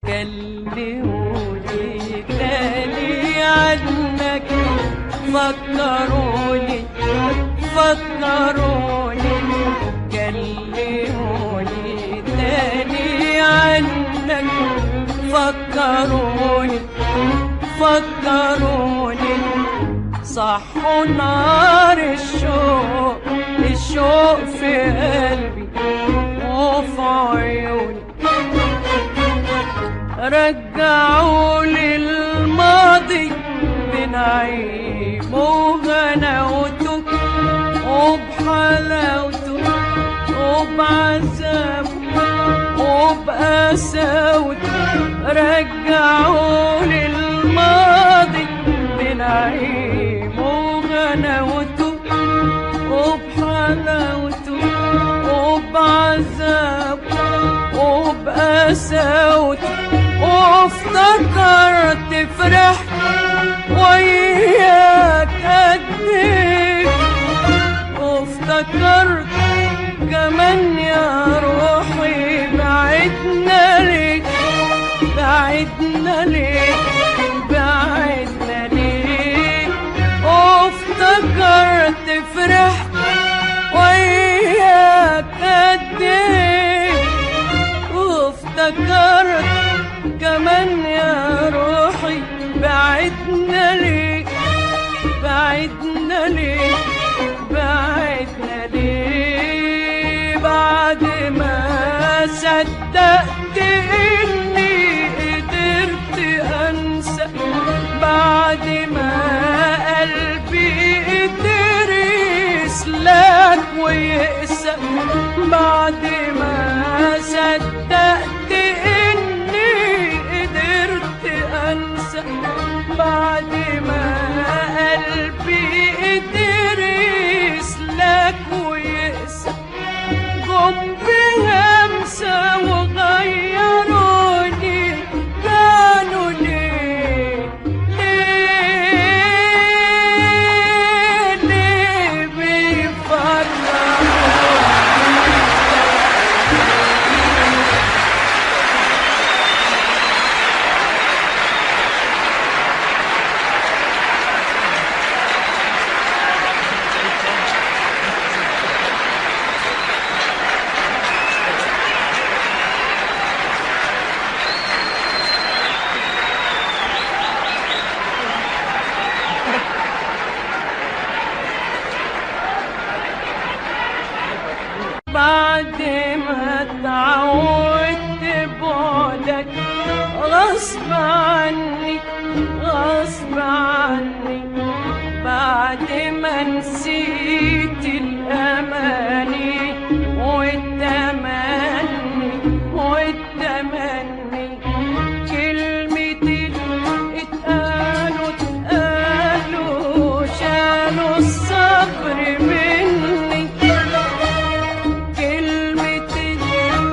كلموني تاني عنك، فكروني كلموني تاني عنك، فكروني صحوا نار الشوق في قلبي وفي عيوني، رجعوا للماضي بنعيم وغناوته وبحلاوته وبعذابه وبقساوته، رجعوا للماضي بنعيم وغناوته وبحلاوته وبعذابه وبقساوته، وافتكرت فرحت وياك قد ايه، وافتكرت كمان يا روحي بعدنا ليه، وافتكرت فرحت وياك قد ايه، وافتكرت كمان يا روحي بعدنا ليه، بعد ما صدقت اني قدرت انسى، بعد ما قلبي قدر يسلك ويقسى، بعد ما صدقت اني قدرت انسى، بعد ما قلبي قدر يسلك ويقسى، جم بهمسة وغيروني، كانوا ليه بيفرقوني. بعد ما اتعودت بعدك غصب عني، بعد ما نسيت الأماني والتمني، كلمتين اتقالوا شالوا الصبر مني، كلمتين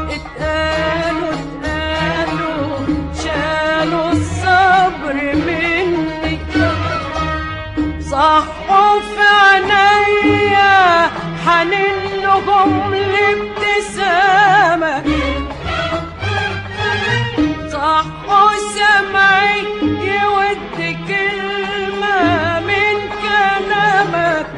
اتقالوا شالوا الصبر مني، صحوا في عينيا حنينهم لابتسامة، صحوا سمعي يود كلمة من كلامك،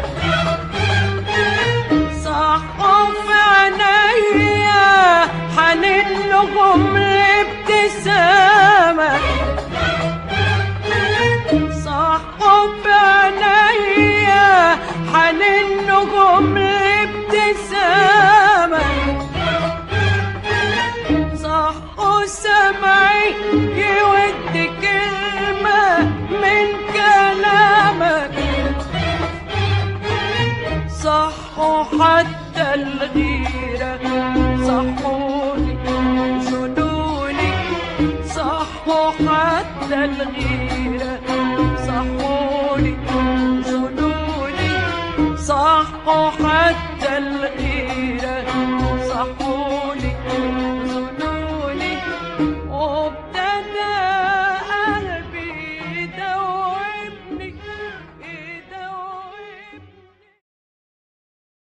صحوا في عينيا حنينهم لابتسامة، صحوا في عينيا حنينهم لابتسامة، صحوا سمعي يود كلمة من كلامك، صحوا حتى الغيرة، صحوني جنوني، صحوا حتى الغيرة، صحوني جنوني، صحوا حتى